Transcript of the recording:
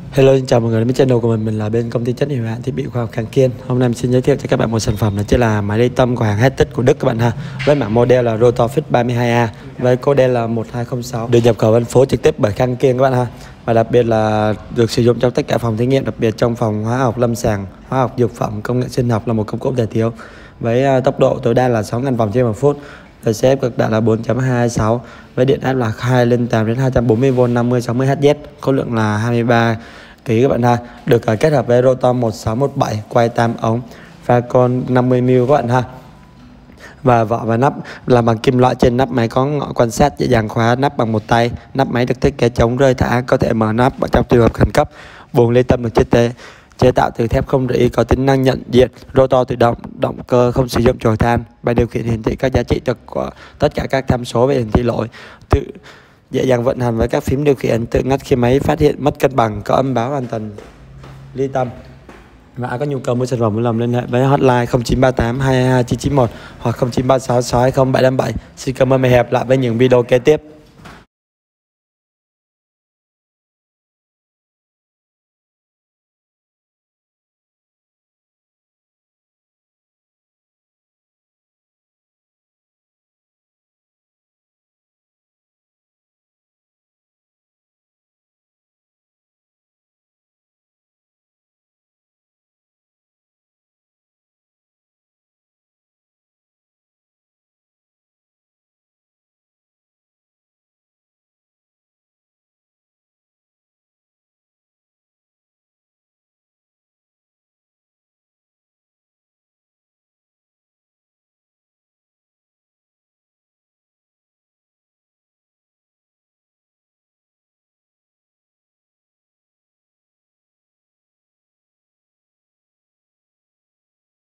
Hello, xin chào mọi người đến với channel của mình là bên công ty trách nhiệm hữu hạn thiết bị khoa học Khang Kiên. Hôm nay mình xin giới thiệu cho các bạn một sản phẩm là chính là máy ly tâm của hàng Hettich của Đức các bạn ha. Với mã model là Rotorfit 32A với code là 1206, được nhập khẩu phân phối trực tiếp bởi Khang Kiên các bạn ha. Và đặc biệt là được sử dụng trong tất cả phòng thí nghiệm, đặc biệt trong phòng hóa học lâm sàng, hóa học dược phẩm, công nghệ sinh học là một công cụ không thể thiếu. Với tốc độ tối đa là 6.000 vòng trên một phút. RCF cực đại là 4.26 với điện áp là 2 lên 8 đến 240V 50-60 Hz, khối lượng là 23 kg các bạn ha. Được kết hợp với rotor 1617 quay 8 ống, pha con 50mm các bạn ha. Và vỏ và nắp làm bằng kim loại, trên nắp máy có ngõ quan sát dễ dàng khóa nắp bằng một tay. Nắp máy được thiết kế chống rơi thả, có thể mở nắp trong trường hợp khẩn cấp. Buồng ly tâm được chế tạo từ thép không rỉ, có tính năng nhận diện, rotor tự động, động cơ không sử dụng chổi than. Bài điều khiển hiển thị các giá trị của tất cả các tham số về hiển thị lỗi, tự dễ dàng vận hành với các phím điều khiển, tự ngắt khi máy phát hiện mất cân bằng, có âm báo an toàn ly tâm. Và ai có nhu cầu mua sản phẩm vui lòng liên hệ với hotline 0938 222 991 hoặc 0936 620 757. Xin cảm ơn và hẹn gặp lại với những video kế tiếp.